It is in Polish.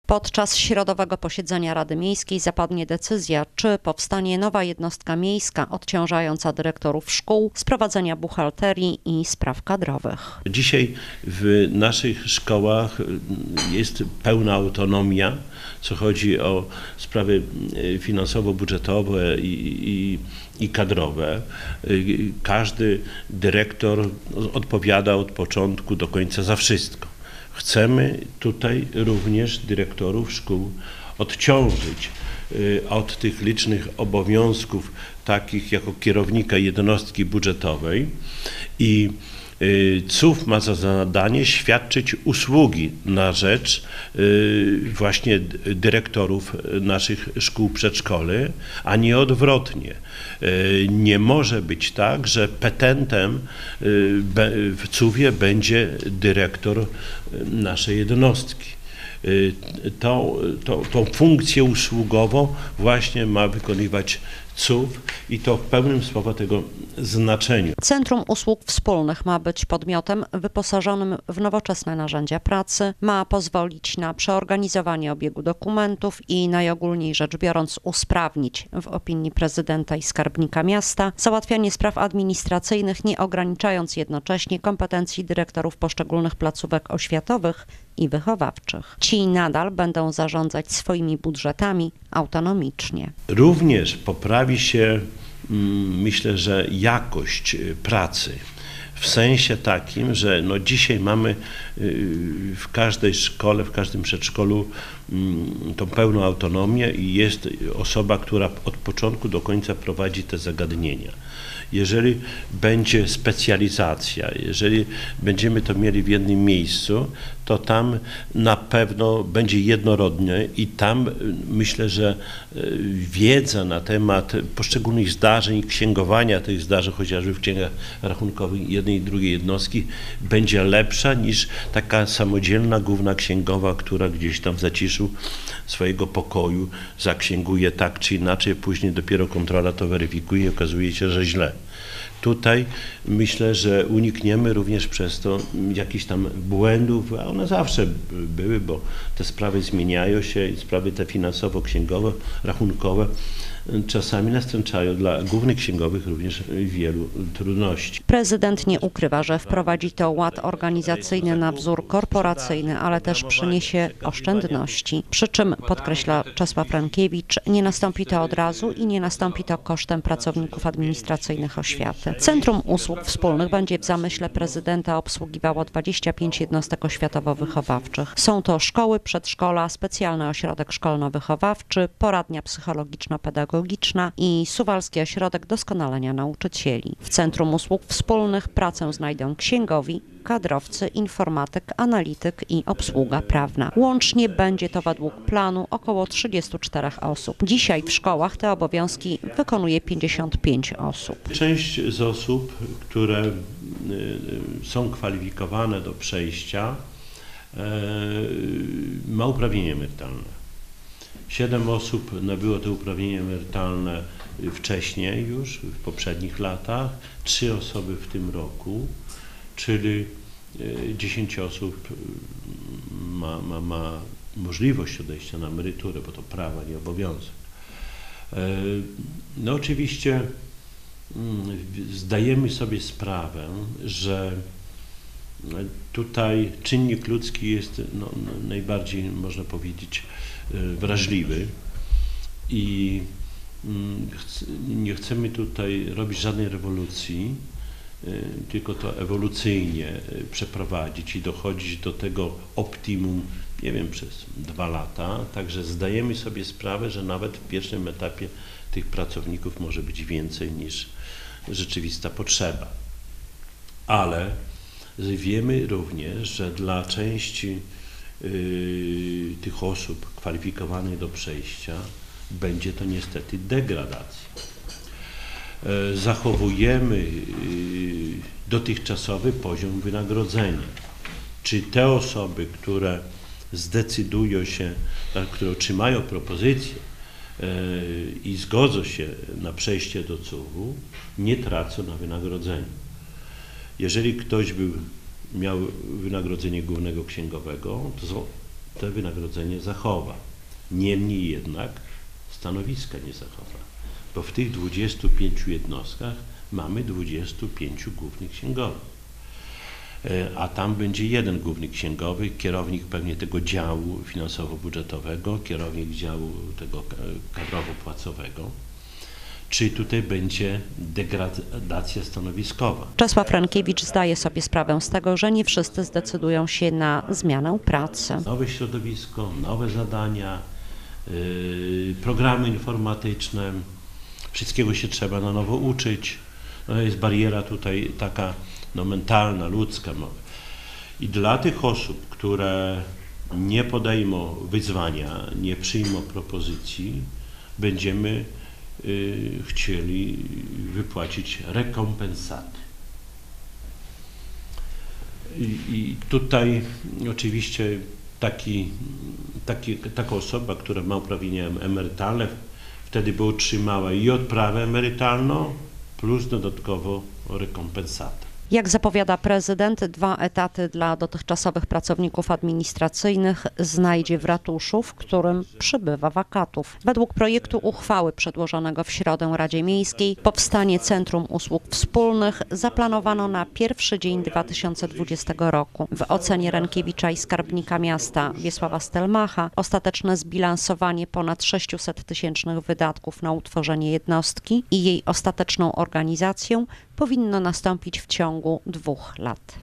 Podczas środowego posiedzenia Rady Miejskiej zapadnie decyzja, czy powstanie nowa jednostka miejska odciążająca dyrektorów szkół z prowadzenia buchalterii i spraw kadrowych. Dzisiaj w naszych szkołach jest pełna autonomia, co chodzi o sprawy finansowo-budżetowe i kadrowe. Każdy dyrektor odpowiada od początku do końca za wszystko. Chcemy tutaj również dyrektorów szkół odciążyć od tych licznych obowiązków, takich jako kierownika jednostki budżetowej, i CUF ma za zadanie świadczyć usługi na rzecz właśnie dyrektorów naszych szkół przedszkoli, a nie odwrotnie. Nie może być tak, że petentem w CUF-ie będzie dyrektor naszej jednostki. Tą funkcję usługową właśnie ma wykonywać CUF i to w pełnym słowa tego znaczeniu. Centrum Usług Wspólnych ma być podmiotem wyposażonym w nowoczesne narzędzia pracy, ma pozwolić na przeorganizowanie obiegu dokumentów i najogólniej rzecz biorąc usprawnić, w opinii prezydenta i skarbnika miasta, załatwianie spraw administracyjnych, nie ograniczając jednocześnie kompetencji dyrektorów poszczególnych placówek oświatowych i wychowawczych. Ci nadal będą zarządzać swoimi budżetami autonomicznie. Również poprawi się, myślę, że jakość pracy. W sensie takim, że dzisiaj mamy w każdej szkole, w każdym przedszkolu tą pełną autonomię i jest osoba, która od początku do końca prowadzi te zagadnienia. Jeżeli będzie specjalizacja, jeżeli będziemy to mieli w jednym miejscu, to tam na pewno będzie jednorodnie i tam myślę, że wiedza na temat poszczególnych zdarzeń, księgowania tych zdarzeń, chociażby w księgach rachunkowych jednej i drugiej jednostki, będzie lepsza niż taka samodzielna główna księgowa, która gdzieś tam w zaciszu swojego pokoju zaksięguje tak czy inaczej, później dopiero kontrola to weryfikuje i okazuje się, że źle. Tutaj myślę, że unikniemy również przez to jakichś tam błędów, a one zawsze były, bo te sprawy zmieniają się i sprawy te finansowo-księgowe, rachunkowe czasami nastręczają dla głównych księgowych również wielu trudności. Prezydent nie ukrywa, że wprowadzi to ład organizacyjny na wzór korporacyjny, ale też przyniesie oszczędności. Przy czym, podkreśla Czesław Rankiewicz, nie nastąpi to od razu i nie nastąpi to kosztem pracowników administracyjnych oświaty. Centrum Usług Wspólnych będzie w zamyśle prezydenta obsługiwało 25 jednostek oświatowo-wychowawczych. Są to szkoły, przedszkola, specjalny ośrodek szkolno-wychowawczy, poradnia psychologiczno-pedagogiczna i Suwalski Ośrodek Doskonalenia Nauczycieli. W Centrum Usług Wspólnych pracę znajdą księgowi, kadrowcy, informatyk, analityk i obsługa prawna. Łącznie będzie to według planu około 34 osób. Dzisiaj w szkołach te obowiązki wykonuje 55 osób. Część z osób, które są kwalifikowane do przejścia, ma uprawnienie emerytalne. 7 osób nabyło to uprawnienie emerytalne wcześniej już, w poprzednich latach, 3 osoby w tym roku, czyli 10 osób ma możliwość odejścia na emeryturę, bo to prawo, nie obowiązek. Oczywiście zdajemy sobie sprawę, że tutaj czynnik ludzki jest najbardziej, można powiedzieć, wrażliwy i nie chcemy tutaj robić żadnej rewolucji, tylko to ewolucyjnie przeprowadzić i dochodzić do tego optimum, nie wiem, przez 2 lata. Także zdajemy sobie sprawę, że nawet w pierwszym etapie tych pracowników może być więcej niż rzeczywista potrzeba. Ale wiemy również, że dla części tych osób kwalifikowanych do przejścia będzie to niestety degradacja. Zachowujemy dotychczasowy poziom wynagrodzenia. Czy te osoby, które zdecydują się, które otrzymają propozycję i zgodzą się na przejście do CUF-u, nie tracą na wynagrodzeniu. Jeżeli ktoś miał wynagrodzenie głównego księgowego, to to wynagrodzenie zachowa. Niemniej jednak stanowiska nie zachowa, bo w tych 25 jednostkach mamy 25 głównych księgowych. A tam będzie jeden główny księgowy, kierownik pewnie tego działu finansowo-budżetowego, kierownik działu tego kadrowo-płacowego. Czy tutaj będzie degradacja stanowiskowa? Czesław Frankiewicz zdaje sobie sprawę z tego, że nie wszyscy zdecydują się na zmianę pracy. Nowe środowisko, nowe zadania, programy informatyczne, wszystkiego się trzeba na nowo uczyć. No jest bariera tutaj taka mentalna, ludzka. I dla tych osób, które nie podejmą wyzwania, nie przyjmą propozycji, będziemy chcieli wypłacić rekompensaty. I tutaj oczywiście taka osoba, która ma uprawnienia emerytalne, wtedy by otrzymała i odprawę emerytalną, plus dodatkowo rekompensatę. Jak zapowiada prezydent, 2 etaty dla dotychczasowych pracowników administracyjnych znajdzie w ratuszu, w którym przybywa wakatów. Według projektu uchwały przedłożonego w środę Radzie Miejskiej powstanie Centrum Usług Wspólnych zaplanowano na pierwszy dzień 2020 roku. W ocenie Rękiewicza i skarbnika miasta Wiesława Stelmacha ostateczne zbilansowanie ponad 600-tysięcznych wydatków na utworzenie jednostki i jej ostateczną organizację powinno nastąpić w ciągu 2 lat.